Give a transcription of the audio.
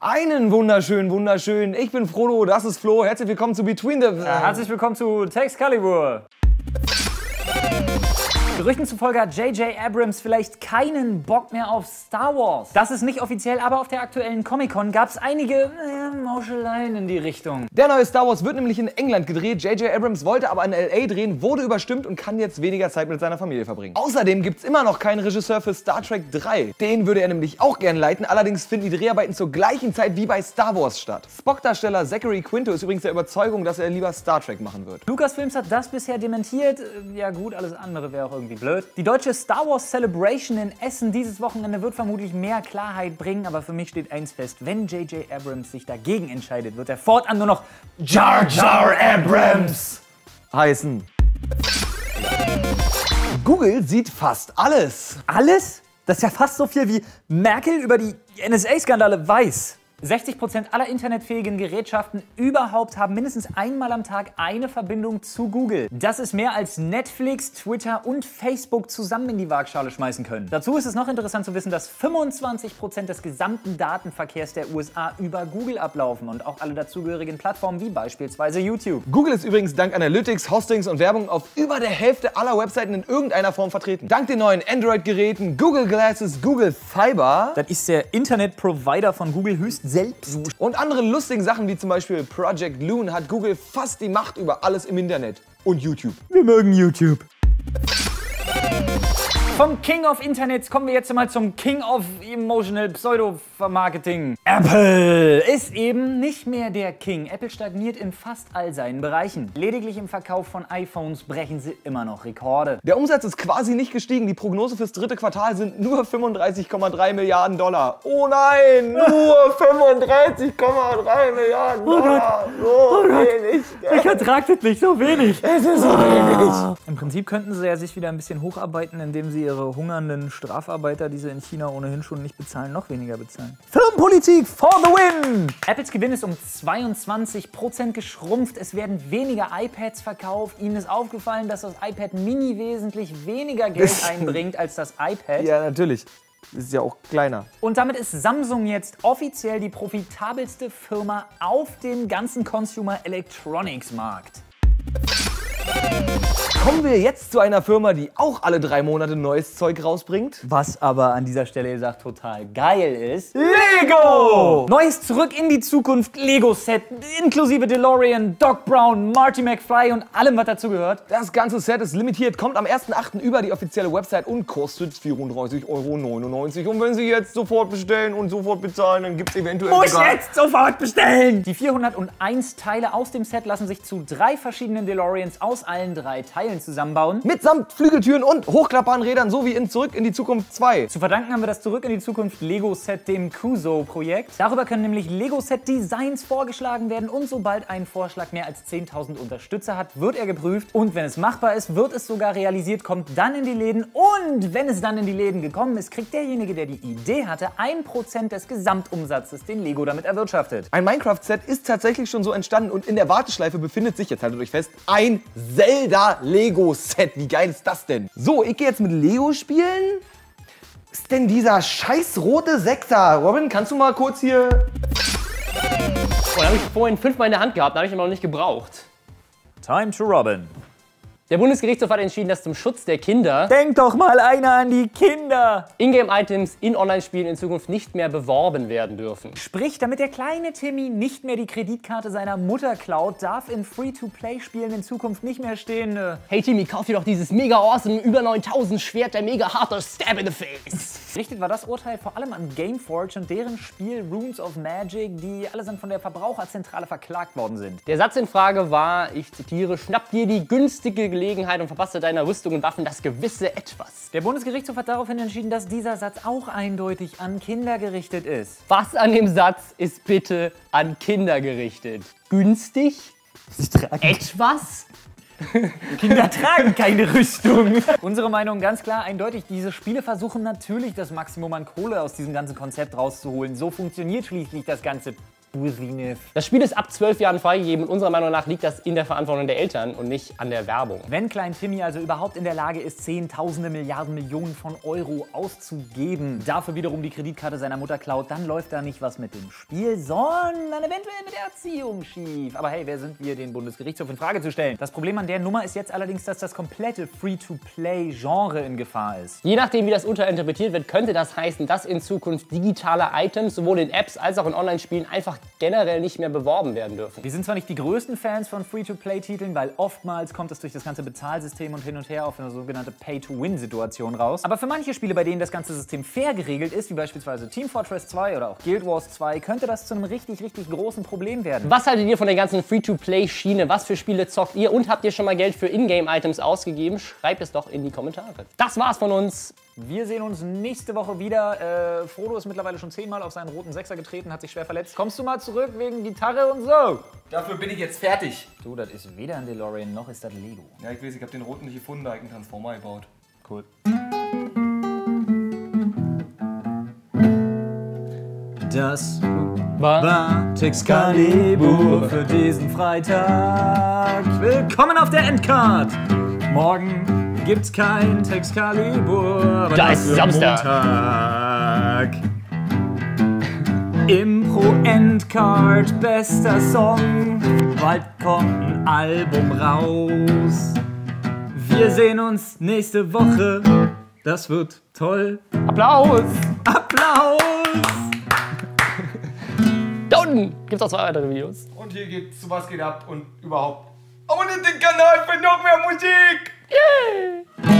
Einen wunderschönen. Ich bin Frodo, das ist Flo. Herzlich willkommen zu Between the... Herzlich willkommen zu Texcalibur. Gerüchten zufolge hat J.J. Abrams vielleicht keinen Bock mehr auf Star Wars. Das ist nicht offiziell, aber auf der aktuellen Comic-Con gab es einige Mauscheleien in die Richtung. Der neue Star Wars wird nämlich in England gedreht. J.J. Abrams wollte aber in L.A. drehen, wurde überstimmt und kann jetzt weniger Zeit mit seiner Familie verbringen. Außerdem gibt es immer noch keinen Regisseur für Star Trek 3. Den würde er nämlich auch gern leiten, allerdings finden die Dreharbeiten zur gleichen Zeit wie bei Star Wars statt. Spock-Darsteller Zachary Quinto ist übrigens der Überzeugung, dass er lieber Star Trek machen wird. Lucasfilms hat das bisher dementiert. Ja gut, alles andere wäre auch irgendwie blöd. Die deutsche Star Wars Celebration in Essen dieses Wochenende wird vermutlich mehr Klarheit bringen, aber für mich steht eins fest: Wenn J.J. Abrams sich dagegen entscheidet, wird er fortan nur noch Jar Jar Abrams heißen. Google sieht fast alles. Alles? Das ist ja fast so viel wie Merkel über die NSA-Skandale weiß. 60% aller internetfähigen Gerätschaften überhaupt haben mindestens einmal am Tag eine Verbindung zu Google. Das ist mehr als Netflix, Twitter und Facebook zusammen in die Waagschale schmeißen können. Dazu ist es noch interessant zu wissen, dass 25% des gesamten Datenverkehrs der USA über Google ablaufen und auch alle dazugehörigen Plattformen wie beispielsweise YouTube. Google ist übrigens dank Analytics, Hostings und Werbung auf über der Hälfte aller Webseiten in irgendeiner Form vertreten. Dank den neuen Android-Geräten, Google Glasses, Google Fiber. Das ist der Internetprovider von Google höchst selbst. Und anderen lustigen Sachen wie zum Beispiel Project Loon hat Google fast die Macht über alles im Internet. Und YouTube. Wir mögen YouTube. Vom King of Internets kommen wir jetzt mal zum King of Emotional Pseudo-Marketing. Apple ist eben nicht mehr der King. Apple stagniert in fast all seinen Bereichen. Lediglich im Verkauf von iPhones brechen sie immer noch Rekorde. Der Umsatz ist quasi nicht gestiegen. Die Prognose fürs dritte Quartal sind nur 35,3 Milliarden Dollar. Oh nein, nur 35,3 Milliarden Dollar. So wenig. Ich ertrag das nicht, so wenig. Es ist so wenig. Im Prinzip könnten sie ja sich wieder ein bisschen hocharbeiten, indem sie ihre hungernden Strafarbeiter, die sie in China ohnehin schon nicht bezahlen, noch weniger bezahlen. Firmenpolitik for the win! Apples Gewinn ist um 22% geschrumpft. Es werden weniger iPads verkauft. Ihnen ist aufgefallen, dass das iPad Mini wesentlich weniger Geld einbringt als das iPad. Ja, natürlich. Das ist ja auch kleiner. Und damit ist Samsung jetzt offiziell die profitabelste Firma auf dem ganzen Consumer Electronics Markt. Kommen wir jetzt zu einer Firma, die auch alle 3 Monate neues Zeug rausbringt. Was aber an dieser Stelle gesagt total geil ist: Lego! Neues Zurück in die Zukunft Lego-Set, inklusive DeLorean, Doc Brown, Marty McFly und allem, was dazu gehört. Das ganze Set ist limitiert, kommt am 1.8. über die offizielle Website und kostet 34,99 €. Und wenn Sie jetzt sofort bestellen und sofort bezahlen, dann gibt es eventuell... Muss jetzt sofort bestellen! Die 401 Teile aus dem Set lassen sich zu 3 verschiedenen DeLoreans aus allen 3 Teilen zusammenbauen. Mitsamt Flügeltüren und hochklappbaren Rädern, so wie in Zurück in die Zukunft 2. Zu verdanken haben wir das Zurück in die Zukunft Lego-Set dem Kuso-Projekt. Darüber können nämlich Lego-Set-Designs vorgeschlagen werden und sobald ein Vorschlag mehr als 10.000 Unterstützer hat, wird er geprüft und wenn es machbar ist, wird es sogar realisiert, kommt dann in die Läden und wenn es dann in die Läden gekommen ist, kriegt derjenige, der die Idee hatte, 1% des Gesamtumsatzes, den Lego damit erwirtschaftet. Ein Minecraft-Set ist tatsächlich schon so entstanden und in der Warteschleife befindet sich, jetzt haltet euch fest, ein Zelda-Lego-Set. Wie geil ist das denn? So, ich gehe jetzt mit Lego spielen. Was ist denn dieser scheiß rote Sechser? Robin, kannst du mal kurz hier... Oh, da habe ich vorhin 5-mal in der Hand gehabt, da habe ich aber noch nicht gebraucht. Time to Robin. Der Bundesgerichtshof hat entschieden, dass zum Schutz der Kinder Denk doch mal einer an die Kinder! Ingame-Items in Online-Spielen in Zukunft nicht mehr beworben werden dürfen. Sprich, damit der kleine Timmy nicht mehr die Kreditkarte seiner Mutter klaut, darf in Free-to-Play-Spielen in Zukunft nicht mehr stehen: Hey Timmy, kauf dir doch dieses mega awesome über 9000 Schwert, der mega harte Stab in the Face. Richtig war das Urteil vor allem an Gameforge und deren Spiel Runes of Magic, die allesamt von der Verbraucherzentrale verklagt worden sind. Der Satz in Frage war, ich zitiere, schnapp dir die günstige Gelegenheit und verpasse deiner Rüstung und Waffen das gewisse Etwas. Der Bundesgerichtshof hat daraufhin entschieden, dass dieser Satz auch eindeutig an Kinder gerichtet ist. Was an dem Satz ist bitte an Kinder gerichtet? Günstig? Sie tragen Etwas? Kinder tragen keine Rüstung. Unsere Meinung ganz klar, eindeutig. Diese Spiele versuchen natürlich das Maximum an Kohle aus diesem ganzen Konzept rauszuholen. So funktioniert schließlich das ganze Business. Das Spiel ist ab 12 Jahren freigegeben und unserer Meinung nach liegt das in der Verantwortung der Eltern und nicht an der Werbung. Wenn Klein Timmy also überhaupt in der Lage ist, Zehntausende Milliarden Millionen von Euro auszugeben, dafür wiederum die Kreditkarte seiner Mutter klaut, dann läuft da nicht was mit dem Spiel, sondern eventuell mit der Erziehung schief. Aber hey, wer sind wir, den Bundesgerichtshof in Frage zu stellen? Das Problem an der Nummer ist jetzt allerdings, dass das komplette Free-to-Play-Genre in Gefahr ist. Je nachdem, wie das Urteil interpretiert wird, könnte das heißen, dass in Zukunft digitale Items sowohl in Apps als auch in Online-Spielen einfach generell nicht mehr beworben werden dürfen. Wir sind zwar nicht die größten Fans von Free-to-Play-Titeln, weil oftmals kommt es durch das ganze Bezahlsystem und hin und her auf eine sogenannte Pay-to-Win-Situation raus. Aber für manche Spiele, bei denen das ganze System fair geregelt ist, wie beispielsweise Team Fortress 2 oder auch Guild Wars 2, könnte das zu einem richtig großen Problem werden. Was haltet ihr von der ganzen Free-to-Play-Schiene? Was für Spiele zockt ihr und habt ihr schon mal Geld für Ingame-Items ausgegeben? Schreibt es doch in die Kommentare. Das war's von uns. Wir sehen uns nächste Woche wieder. Frodo ist mittlerweile schon 10-mal auf seinen roten Sechser getreten, hat sich schwer verletzt. Kommst du mal zurück wegen Gitarre und so? Dafür bin ich jetzt fertig. Du, das ist weder ein DeLorean noch ist das Lego. Ja, ich weiß, ich habe den roten nicht gefunden, da habe ich einen Transformer gebaut. Cool. Das war Texcalibur für diesen Freitag. Willkommen auf der Endcard. Morgen gibt's kein Texcalibur, aber Da ist dafür Samstag. Montag. Impro-Endcard, bester Song. Bald kommt ein Album raus. Wir sehen uns nächste Woche. Das wird toll. Applaus! Applaus! Da unten gibt's auch 2 weitere Videos. Und hier geht's, was geht ab und überhaupt. Abonniert den Kanal für noch mehr Musik! Yay!